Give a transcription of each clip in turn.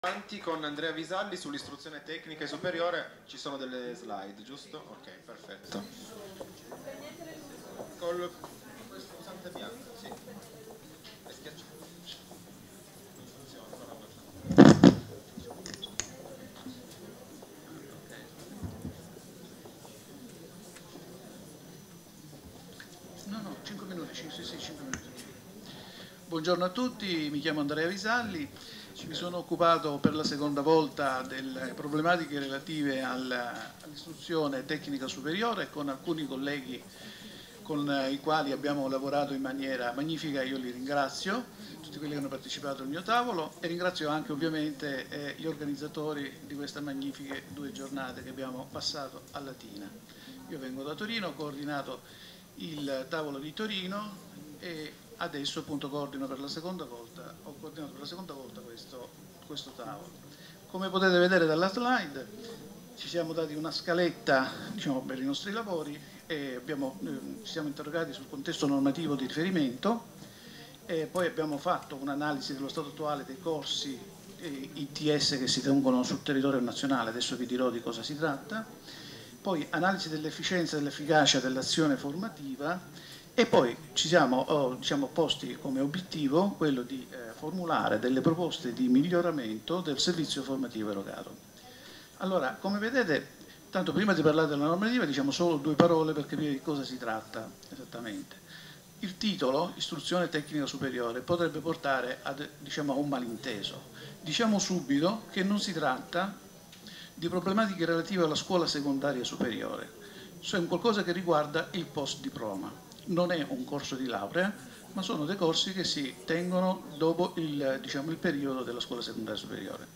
Avanti con Andrea Visalli sull'istruzione tecnica e superiore, ci sono delle slide, giusto? Ok, perfetto. Col questo pulsante bianco, sì. E schiaccia. Non funziona, però abbastanza. No, 5 minuti, sì, 5 minuti. Buongiorno a tutti, mi chiamo Andrea Visalli, mi sono occupato per la seconda volta delle problematiche relative all'istruzione tecnica superiore con alcuni colleghi con i quali abbiamo lavorato in maniera magnifica. Io li ringrazio, tutti quelli che hanno partecipato al mio tavolo, e ringrazio anche ovviamente gli organizzatori di queste magnifiche 2 giornate che abbiamo passato a Latina. Io vengo da Torino, ho coordinato il tavolo di Torino e adesso appunto ho coordinato per la seconda volta questo tavolo. Come potete vedere dalla slide, ci siamo dati una scaletta, diciamo, per i nostri lavori e ci siamo interrogati sul contesto normativo di riferimento, e poi abbiamo fatto un'analisi dello stato attuale dei corsi ITS che si tengono sul territorio nazionale. Adesso vi dirò di cosa si tratta. Poi analisi dell'efficienza e dell'efficacia dell'azione formativa, e poi ci siamo posti come obiettivo quello di formulare delle proposte di miglioramento del servizio formativo erogato. Allora, come vedete, tanto prima di parlare della normativa diciamo solo 2 parole per capire di cosa si tratta esattamente. Il titolo, istruzione tecnica superiore, potrebbe portare a un malinteso. Diciamo subito che non si tratta di problematiche relative alla scuola secondaria superiore, cioè un qualcosa che riguarda il post diploma. Non è un corso di laurea, ma sono dei corsi che si tengono dopo il periodo della scuola secondaria superiore.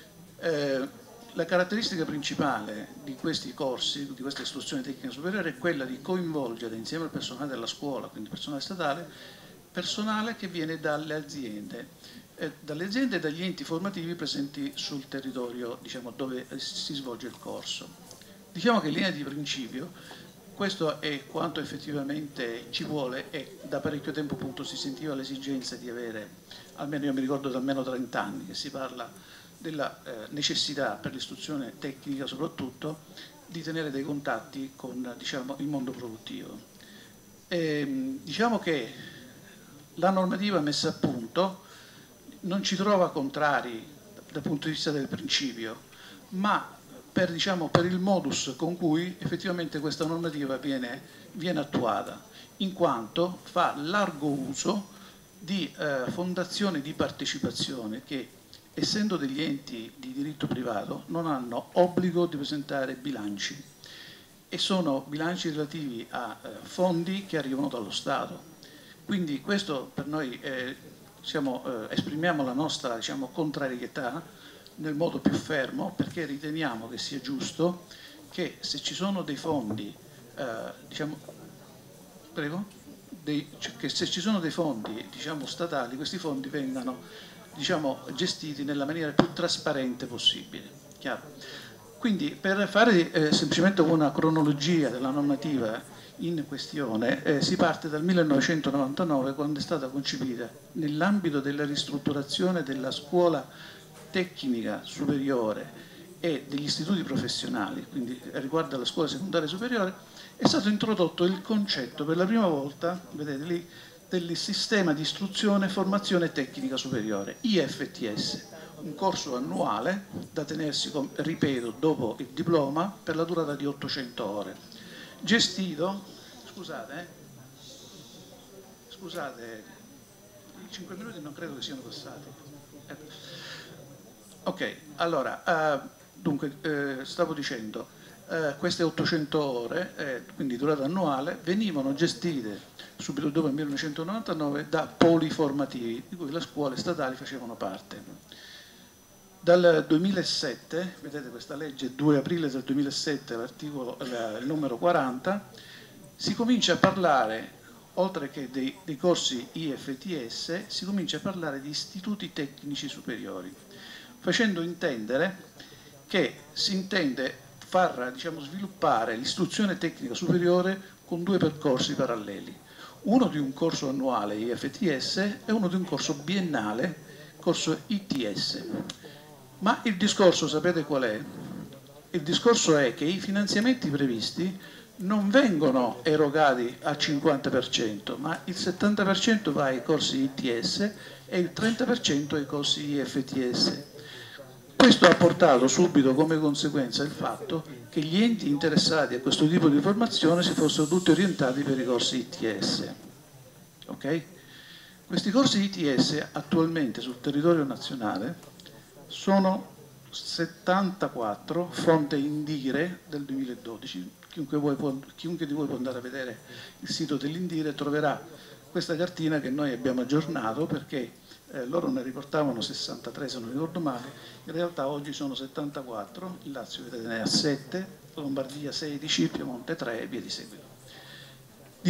La caratteristica principale di questi corsi, di questa istruzione tecnica superiore, è quella di coinvolgere insieme al personale della scuola, quindi personale statale, personale che viene dalle aziende e dagli enti formativi presenti sul territorio, dove si svolge il corso. Diciamo che in linea di principio questo è quanto effettivamente ci vuole, e da parecchio tempo appunto si sentiva l'esigenza di avere, almeno io mi ricordo da almeno 30 anni che si parla della necessità per l'istruzione tecnica soprattutto di tenere dei contatti con il mondo produttivo. Diciamo che la normativa messa a punto non ci trova contrari dal punto di vista del principio, ma per il modus con cui effettivamente questa normativa viene attuata, in quanto fa largo uso di fondazioni di partecipazione che, essendo degli enti di diritto privato, non hanno obbligo di presentare bilanci, e sono bilanci relativi a fondi che arrivano dallo Stato. Quindi questo per noi esprimiamo la nostra contrarietà nel modo più fermo, perché riteniamo che sia giusto che se ci sono dei fondi, che se ci sono dei fondi statali, questi fondi vengano gestiti nella maniera più trasparente possibile. Chiaro? Quindi per fare semplicemente una cronologia della normativa in questione, si parte dal 1999, quando è stata concepita nell'ambito della ristrutturazione della scuola tecnica superiore e degli istituti professionali, quindi riguarda la scuola secondaria superiore, è stato introdotto il concetto per la prima volta, vedete lì, del sistema di istruzione e formazione tecnica superiore, IFTS, un corso annuale da tenersi, ripeto, dopo il diploma per la durata di 800 ore, gestito, scusate, i 5 minuti non credo che siano passati. Ok, allora, dunque, stavo dicendo, queste 800 ore, quindi durata annuale, venivano gestite subito dopo il 1999 da poli formativi, di cui le scuole statali facevano parte. Dal 2007, vedete questa legge 2 aprile del 2007, il numero 40, si comincia a parlare, oltre che dei corsi IFTS, si comincia a parlare di istituti tecnici superiori, facendo intendere che si intende far sviluppare l'istruzione tecnica superiore con 2 percorsi paralleli, uno di un corso annuale IFTS e uno di un corso biennale, corso ITS. Ma il discorso, sapete qual è? Il discorso è che i finanziamenti previsti non vengono erogati al 50%, ma il 70% va ai corsi ITS e il 30% ai corsi IFTS. Questo ha portato subito come conseguenza il fatto che gli enti interessati a questo tipo di formazione si fossero tutti orientati per i corsi ITS. Okay? Questi corsi ITS attualmente sul territorio nazionale sono 74, fonte Indire del 2012. Chiunque di voi può andare a vedere il sito dell'Indire troverà questa cartina che noi abbiamo aggiornato perché loro ne riportavano 63 se non ricordo male, in realtà oggi sono 74, il Lazio vedete ne ha 7, Lombardia 16, Piemonte 3 e via di seguito. Di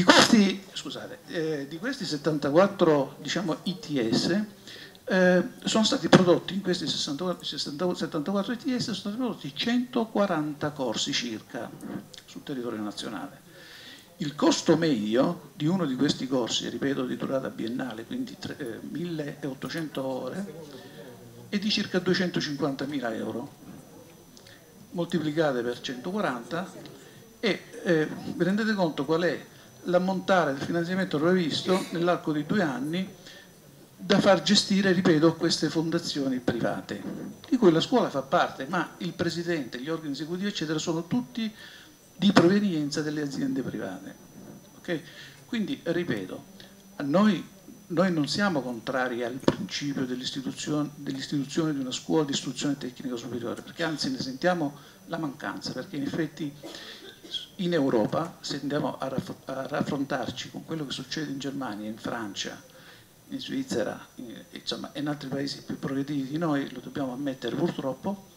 questi 74 diciamo, ITS sono stati prodotti in questi 74 ITS sono stati prodotti 140 corsi circa sul territorio nazionale. Il costo medio di uno di questi corsi, ripeto di durata biennale, quindi 1800 ore, è di circa 250.000 euro, moltiplicate per 140 e vi rendete conto qual è l'ammontare del finanziamento previsto nell'arco di 2 anni da far gestire, ripeto, queste fondazioni private, di cui la scuola fa parte, ma il presidente, gli organi esecutivi, eccetera, sono tutti di provenienza delle aziende private. Okay? Quindi, ripeto, noi non siamo contrari al principio dell'istituzione di una scuola di istruzione tecnica superiore, perché anzi ne sentiamo la mancanza, perché in effetti in Europa, se andiamo a raffrontarci con quello che succede in Germania, in Francia, in Svizzera, insomma, e in altri paesi più progrediti di noi, lo dobbiamo ammettere purtroppo,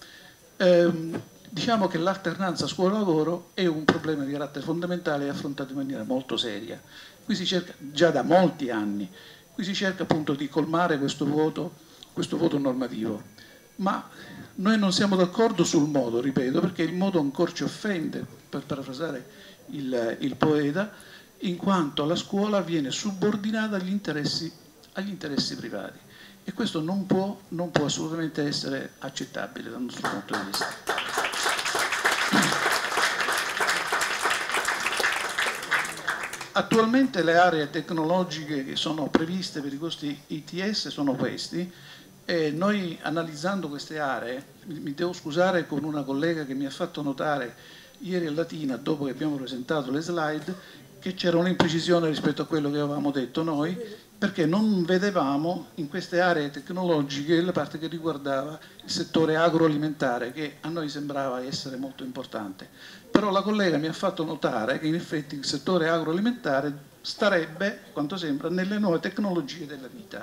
diciamo che l'alternanza scuola-lavoro è un problema di carattere fondamentale e affrontato in maniera molto seria. Qui si cerca, già da molti anni, qui si cerca appunto di colmare questo vuoto normativo, ma noi non siamo d'accordo sul modo, ripeto, perché il modo ancora ci offende, per parafrasare il poeta, in quanto la scuola viene subordinata agli interessi privati e questo non può assolutamente essere accettabile dal nostro punto di vista. Attualmente le aree tecnologiche che sono previste per i corsi ITS sono questi e noi analizzando queste aree, mi devo scusare con una collega che mi ha fatto notare ieri a Latina, dopo che abbiamo presentato le slide, che c'era un'imprecisione rispetto a quello che avevamo detto noi, perché non vedevamo in queste aree tecnologiche la parte che riguardava il settore agroalimentare, che a noi sembrava essere molto importante. Però la collega mi ha fatto notare che in effetti il settore agroalimentare starebbe, quanto sembra, nelle nuove tecnologie della vita.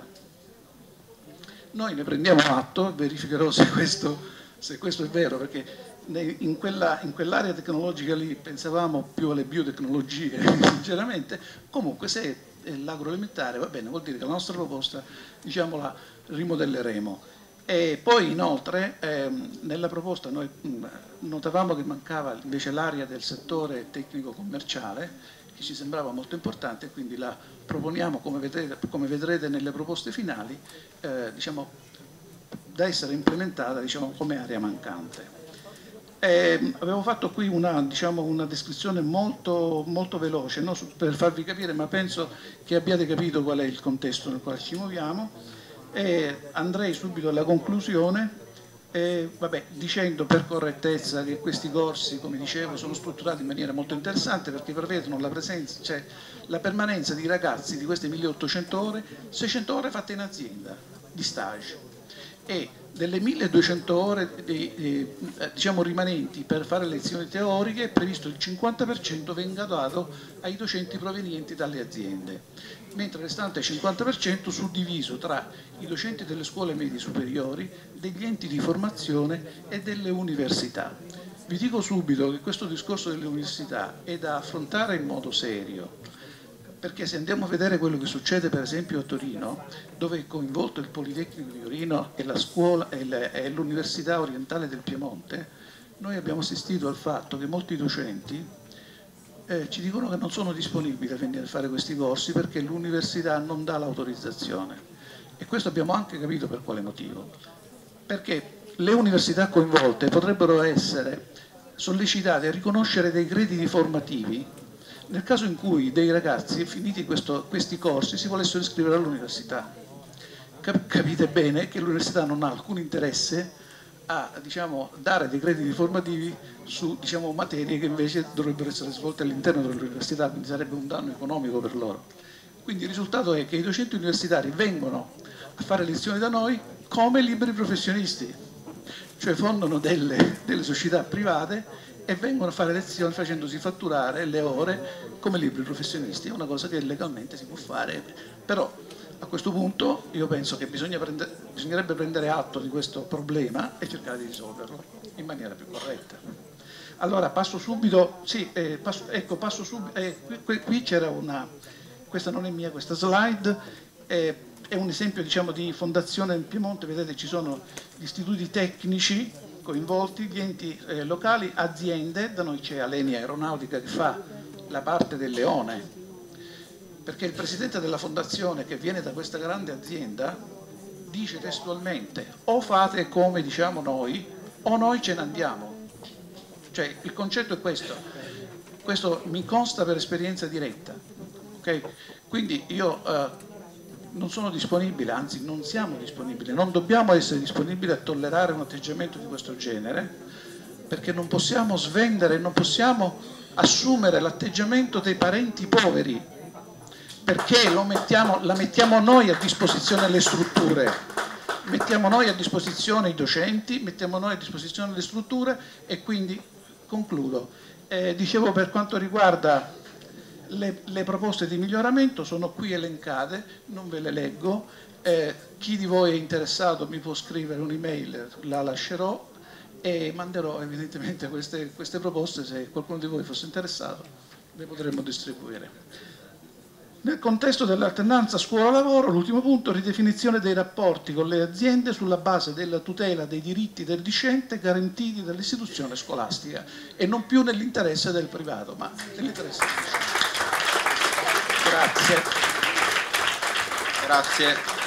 Noi ne prendiamo atto, verificherò se questo è vero, perché in quell'area tecnologica lì pensavamo più alle biotecnologie, sinceramente. Comunque se è l'agroalimentare va bene, vuol dire che la nostra proposta, diciamo, la rimodelleremo. E poi inoltre nella proposta noi notavamo che mancava invece l'area del settore tecnico-commerciale, che ci sembrava molto importante, quindi la proponiamo, come vedrete nelle proposte finali, diciamo, da essere implementata, diciamo, come area mancante. Avevo fatto qui una descrizione molto, molto veloce, no? Per farvi capire, ma penso che abbiate capito qual è il contesto nel quale ci muoviamo. Andrei subito alla conclusione, dicendo per correttezza che questi corsi, come dicevo, sono strutturati in maniera molto interessante perché prevedono la presenza, cioè la permanenza di ragazzi di queste 1800 ore, 600 ore fatte in azienda di stage e delle 1200 ore diciamo rimanenti per fare lezioni teoriche è previsto il 50% venga dato ai docenti provenienti dalle aziende, mentre il restante 50% suddiviso tra i docenti delle scuole medie superiori, degli enti di formazione e delle università. Vi dico subito che questo discorso delle università è da affrontare in modo serio, perché se andiamo a vedere quello che succede per esempio a Torino, dove è coinvolto il Politecnico di Torino e la scuola e l'Università Orientale del Piemonte, noi abbiamo assistito al fatto che molti docenti ci dicono che non sono disponibili a venire a fare questi corsi perché l'università non dà l'autorizzazione. E questo abbiamo anche capito per quale motivo. Perché le università coinvolte potrebbero essere sollecitate a riconoscere dei crediti formativi nel caso in cui dei ragazzi, finiti questi corsi, si volessero iscrivere all'università. Capite bene che l'università non ha alcun interesse a dare dei crediti formativi su materie che invece dovrebbero essere svolte all'interno dell'università, quindi sarebbe un danno economico per loro. Quindi il risultato è che i docenti universitari vengono a fare lezioni da noi come liberi professionisti, cioè fondano delle società private e vengono a fare lezioni facendosi fatturare le ore come liberi professionisti. È una cosa che legalmente si può fare, però a questo punto io penso che bisognerebbe prendere atto di questo problema e cercare di risolverlo in maniera più corretta. Allora passo subito, passo subito, qui c'era questa non è mia questa slide, è un esempio di fondazione in Piemonte. Vedete, ci sono gli istituti tecnici coinvolti, gli enti locali, aziende. Da noi c'è Alenia Aeronautica che fa la parte del leone, perché il presidente della fondazione, che viene da questa grande azienda, dice testualmente: o fate come diciamo noi o noi ce ne andiamo. Cioè il concetto è questo mi consta per esperienza diretta, okay? Quindi io non sono disponibile, anzi non siamo disponibili, non dobbiamo essere disponibili a tollerare un atteggiamento di questo genere, perché non possiamo svendere, non possiamo assumere l'atteggiamento dei parenti poveri, perché la mettiamo noi a disposizione le strutture, mettiamo noi a disposizione i docenti, mettiamo noi a disposizione le strutture. E quindi concludo. Dicevo, per quanto riguarda le proposte di miglioramento sono qui elencate, non ve le leggo. Chi di voi è interessato mi può scrivere un'email, la lascerò e manderò evidentemente queste proposte. Se qualcuno di voi fosse interessato le potremmo distribuire. Nel contesto dell'alternanza scuola-lavoro, l'ultimo punto: ridefinizione dei rapporti con le aziende sulla base della tutela dei diritti del discente garantiti dall'istituzione scolastica e non più nell'interesse del privato, ma nell'interesse del discente. Grazie. Grazie.